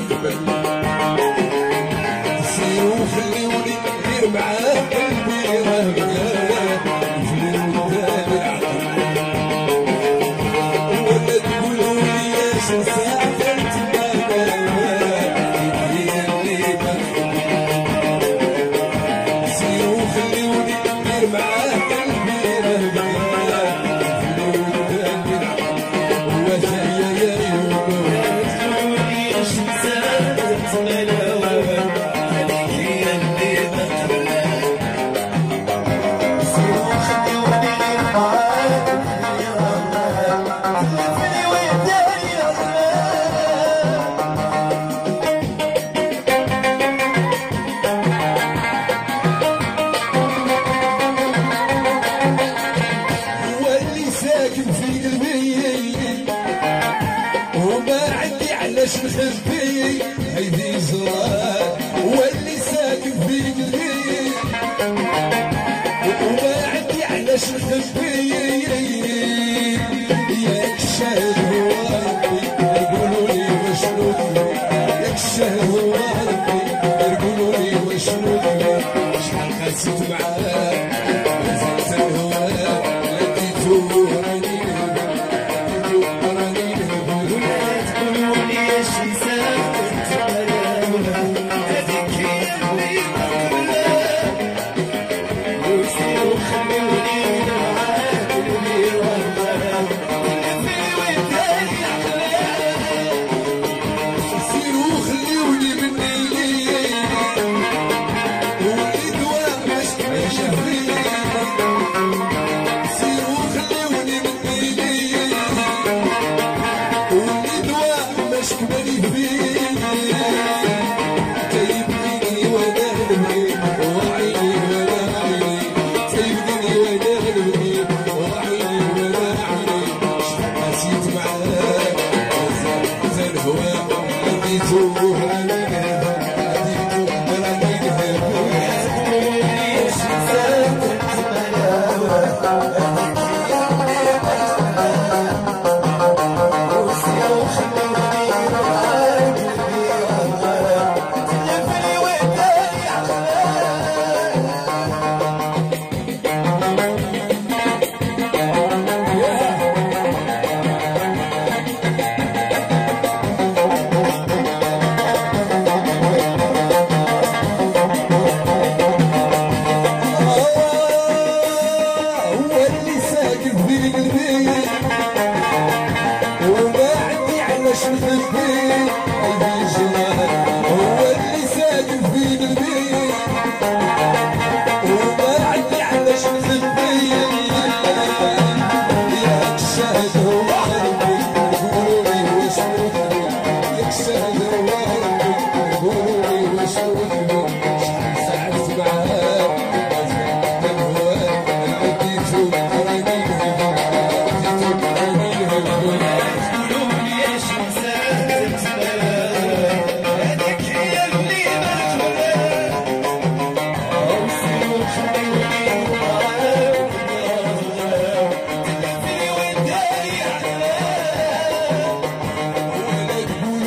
سيروا خليوني غير معاه قلبي راه بقى الفلوس دابا ولا تقولوا لي اش نسافر تما هي اللي سيروا خليوني غير معاه قلبي راه بقى الفلوس دابا هو جاي يا يوم ساكن في قلبي وما عندي علاش نخبي هيدي زرار واللي ساكن في قلبي وما عندي علاش نخبي ياك الشهد هو ربي يقولوا لي وشنو ياك الشهد هو ربي يقولوا لي وشنو شحال خاسيت معاك نزلت الهواء لقيتو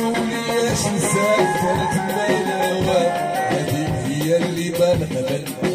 هذه هي اللي بالغ